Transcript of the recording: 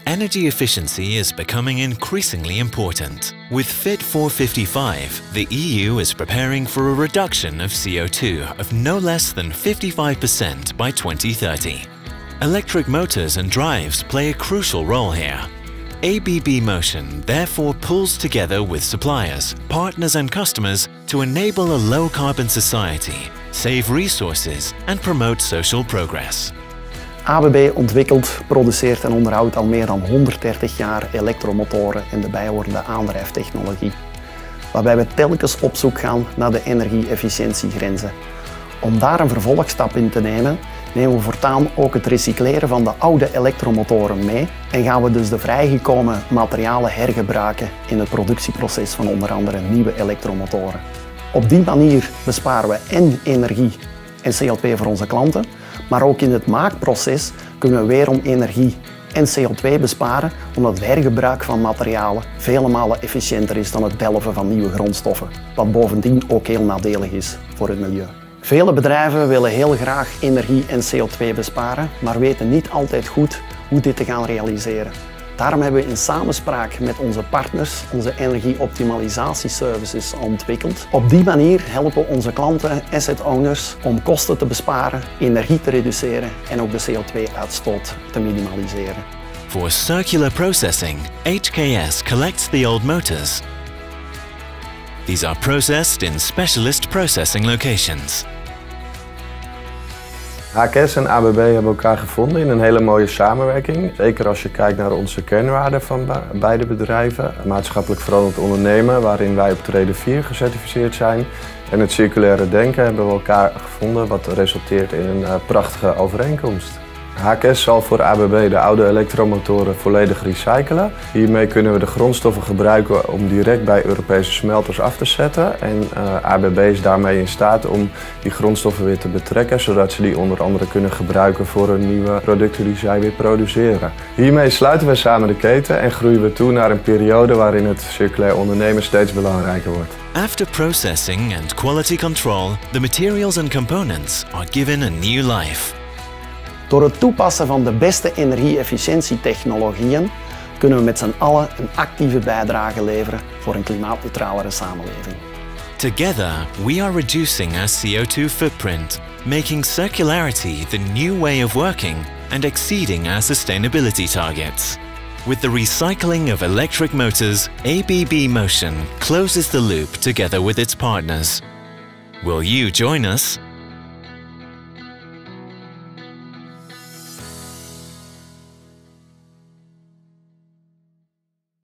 energy efficiency is becoming increasingly important. With Fit for 55, the EU is preparing for a reduction of CO2 of no less than 55% by 2030. Electric motors and drives play a crucial role here. ABB Motion therefore pulls together with suppliers, partners and customers to enable a low-carbon society, save resources and promote social progress. ABB ontwikkelt, produceert en onderhoudt al meer dan 130 jaar elektromotoren en de bijhorende aandrijftechnologie, waarbij we telkens op zoek gaan naar de energie-efficiëntiegrenzen. Om daar een vervolgstap in te nemen, nemen we voortaan ook het recycleren van de oude elektromotoren mee en gaan we dus de vrijgekomen materialen hergebruiken in het productieproces van onder andere nieuwe elektromotoren. Op die manier besparen we en energie en CO2 voor onze klanten, maar ook in het maakproces kunnen we weerom energie en CO2 besparen, omdat het hergebruik van materialen vele malen efficiënter is dan het delven van nieuwe grondstoffen, wat bovendien ook heel nadelig is voor het milieu. Vele bedrijven willen heel graag energie en CO2 besparen, maar weten niet altijd goed hoe dit te gaan realiseren. Daarom hebben we in samenspraak met onze partners onze energie-optimalisatieservices ontwikkeld. Op die manier helpen we onze klanten, asset owners, om kosten te besparen, energie te reduceren en ook de CO2-uitstoot te minimaliseren. For circular processing, HKS collects the old motors. These are processed in specialist processing locations. HKS en ABB hebben elkaar gevonden in een hele mooie samenwerking. Zeker als je kijkt naar onze kernwaarden van beide bedrijven. Maatschappelijk verantwoord ondernemen, waarin wij op trede 4 gecertificeerd zijn. En het circulaire denken hebben we elkaar gevonden, wat resulteert in een prachtige overeenkomst. HKS zal voor ABB de oude elektromotoren volledig recyclen. Hiermee kunnen we de grondstoffen gebruiken om direct bij Europese smelters af te zetten. En ABB is daarmee in staat om die grondstoffen weer te betrekken, zodat ze die onder andere kunnen gebruiken voor hun nieuwe producten die zij weer produceren. Hiermee sluiten we samen de keten en groeien we toe naar een periode waarin het circulair ondernemen steeds belangrijker wordt. After processing and quality control, the materials and components are given a new life. Door het toepassen van de beste energie-efficiëntietechnologieën kunnen we met z'n allen een actieve bijdrage leveren voor een klimaatneutralere samenleving. Together, we are reducing our CO2 footprint, making circularity the new way of working and exceeding our sustainability targets. With the recycling of electric motors, ABB Motion closes the loop together with its partners. Will you join us?